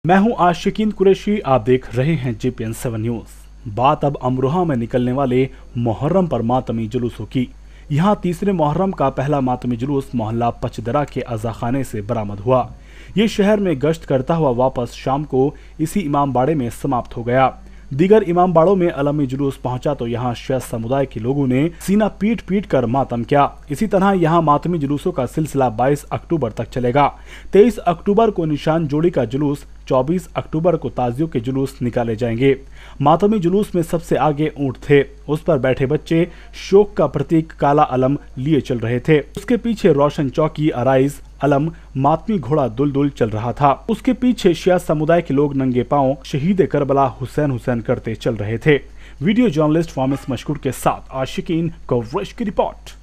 मैं हूं आशिकीन कुरैशी, आप देख रहे हैं JPN 7 न्यूज। बात अब अमरोहा में निकलने वाले मुहर्रम पर मातमी जुलूसों की। यहां तीसरे मुहर्रम का पहला मातमी जुलूस मोहल्ला पचदरा के अज़ाखाने से बरामद हुआ। ये शहर में गश्त करता हुआ वापस शाम को इसी इमामबाड़े में समाप्त हो गया। दीगर इमामबाड़ों में अलमी जुलूस पहुंचा तो यहाँ शैख़ समुदाय के लोगों ने सीना पीट पीट कर मातम किया। इसी तरह यहाँ मातमी जुलूसों का सिलसिला 22 अक्टूबर तक चलेगा। 23 अक्टूबर को निशान जोड़ी का जुलूस, 24 अक्टूबर को ताजियों के जुलूस निकाले जाएंगे। मातमी जुलूस में सबसे आगे ऊंट थे, उस पर बैठे बच्चे शोक का प्रतीक काला अलम लिए चल रहे थे। उसके पीछे रोशन चौकी अराइज अलम मातमी घोड़ा दुलदुल चल रहा था। उसके पीछे शिया समुदाय के लोग नंगे पांव शहीद करबला हुसैन हुसैन करते चल रहे थे। वीडियो जर्नलिस्ट फामिस मशकूर के साथ आशिकीन कवरेज की रिपोर्ट।